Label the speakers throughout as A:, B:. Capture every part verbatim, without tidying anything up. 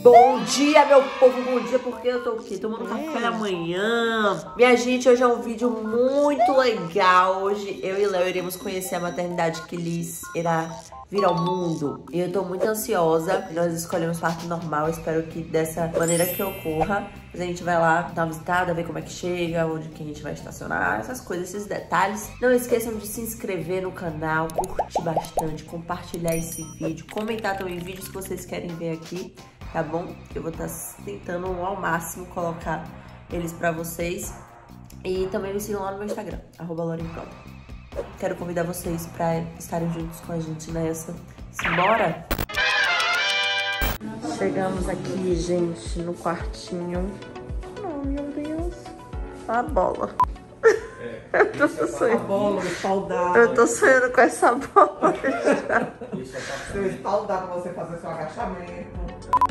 A: Bom dia, meu povo, bom dia, porque eu tô aqui tomando café da manhã. Minha gente, hoje é um vídeo muito legal. Hoje eu e Léo iremos conhecer a maternidade que Liz irá vir ao mundo. E eu tô muito ansiosa. Nós escolhemos parto normal, espero que dessa maneira que ocorra. Mas a gente vai lá dar uma visitada, ver como é que chega, onde que a gente vai estacionar, essas coisas, esses detalhes. Não esqueçam de se inscrever no canal, curtir bastante, compartilhar esse vídeo, comentar também vídeos que vocês querem ver aqui, tá bom? Eu vou estar tentando ao máximo colocar eles pra vocês. E também me sigam lá no meu Instagram, arroba lorenprota. Quero convidar vocês pra estarem juntos com a gente nessa. Simbora? Chegamos aqui, gente, no quartinho. Oh, meu Deus. A bola. É, eu tô sonhando.
B: A bola espaldada.
A: Eu tô sonhando com essa bola já.
B: Seu espaldado pra você fazer seu agachamento.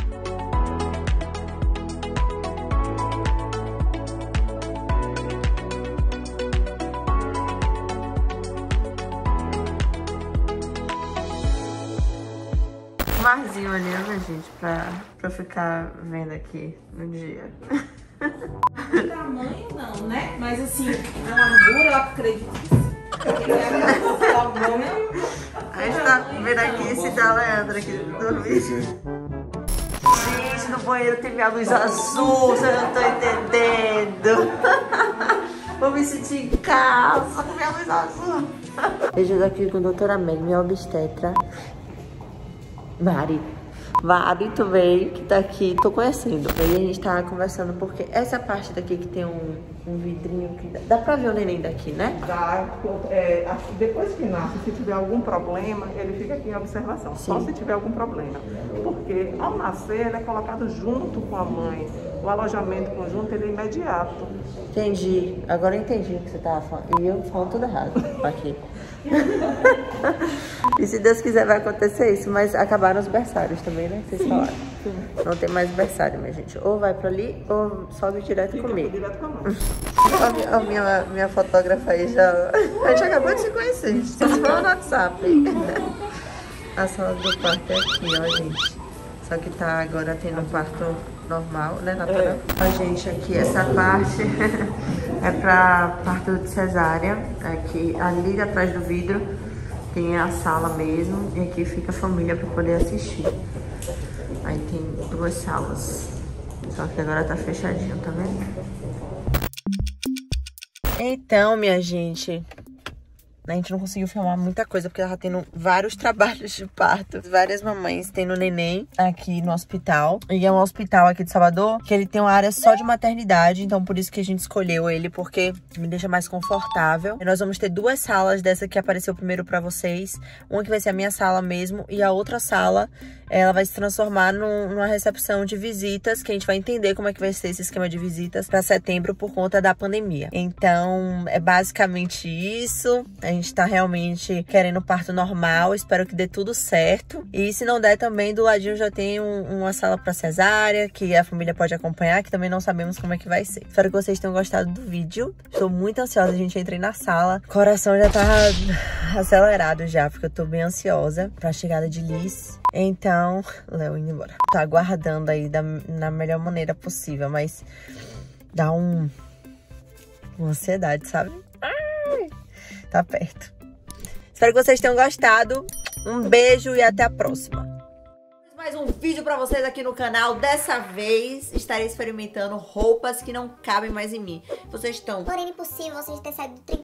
A: Marzinho ali, né, gente? Pra, pra ficar vendo aqui no dia.
B: De tamanho não, né? Mas assim, a largura eu acredito que sim.
A: A gente tá vendo aqui esse da Leandra aqui no vídeo. Gente, no banheiro tem minha luz azul, você não tô entendendo. Vou me sentir em casa com minha luz azul. Beijos aqui com a doutora Meg, minha obstetra. Mari. Mari também, que tá aqui, tô conhecendo. E aí a gente tá conversando porque essa parte daqui que tem um, um vidrinho que dá, dá pra ver o neném daqui, né?
B: Dá, é, depois que nasce, se tiver algum problema, ele fica aqui em observação. Sim. Só se tiver algum problema. Porque ao nascer, ele é colocado junto com a mãe. O alojamento conjunto, ele é imediato.
A: Entendi. Agora eu entendi o que você tava falando. E eu falo tudo errado aqui. E se Deus quiser vai acontecer isso, mas acabaram os berçários também, né? Vocês falaram. Sim. Não tem mais berçário, minha gente. Ou vai pra ali, ou sobe direto
B: Fica
A: comigo.
B: Direto com a mãe.
A: A minha, minha fotógrafa aí já... A gente acabou de se conhecer, a gente só se falou no WhatsApp. A sala do quarto é aqui, ó, gente. Só que tá agora tendo um quarto normal, né, natural? É. Ó, gente, aqui essa parte é pra parto de cesárea. Aqui, ali atrás do vidro tem a sala mesmo. E aqui fica a família pra poder assistir. Aí tem duas salas. Só que agora tá fechadinho, tá vendo? Então, minha gente, a gente não conseguiu filmar muita coisa porque tava tendo vários trabalhos de parto. Várias mamães tendo neném aqui no hospital. E é um hospital aqui de Salvador que ele tem uma área só de maternidade. Então por isso que a gente escolheu ele, porque me deixa mais confortável. E nós vamos ter duas salas dessa que apareceu primeiro pra vocês. Uma que vai ser a minha sala mesmo. E a outra sala, ela vai se transformar num, numa recepção de visitas. Que a gente vai entender como é que vai ser esse esquema de visitas pra setembro por conta da pandemia. Então é basicamente isso. A gente tá realmente querendo parto normal, espero que dê tudo certo. E se não der também, do ladinho já tem um, uma sala pra cesárea, que a família pode acompanhar, que também não sabemos como é que vai ser. Espero que vocês tenham gostado do vídeo. Estou muito ansiosa, a gente entrei na sala. O coração já tá acelerado já, porque eu tô bem ansiosa pra chegada de Liz. Então, Léo indo embora. Tô aguardando aí da, na melhor maneira possível, mas dá um... uma ansiedade, sabe? Tá perto. Espero que vocês tenham gostado. Um beijo e até a próxima. Mais um vídeo pra vocês aqui no canal. Dessa vez estarei experimentando roupas que não cabem mais em mim. Vocês estão...
C: Porém, impossível vocês terem saído do